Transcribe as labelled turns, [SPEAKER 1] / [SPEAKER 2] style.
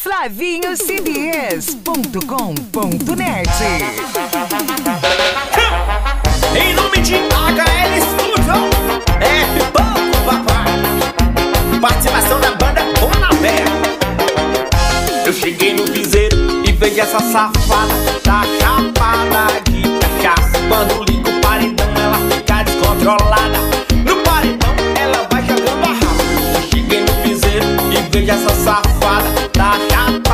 [SPEAKER 1] cds.comnet.
[SPEAKER 2] Em nome de HL Studio, F-Banco, papai. Participação da banda Bona. Eu cheguei no piseiro e vejo essa safada, tá chapada de cachaça. Quando ligo o paredão, ela fica descontrolada. No paredão, ela vai jogando a raba. Eu cheguei no piseiro e vejo essa safada, tá chapada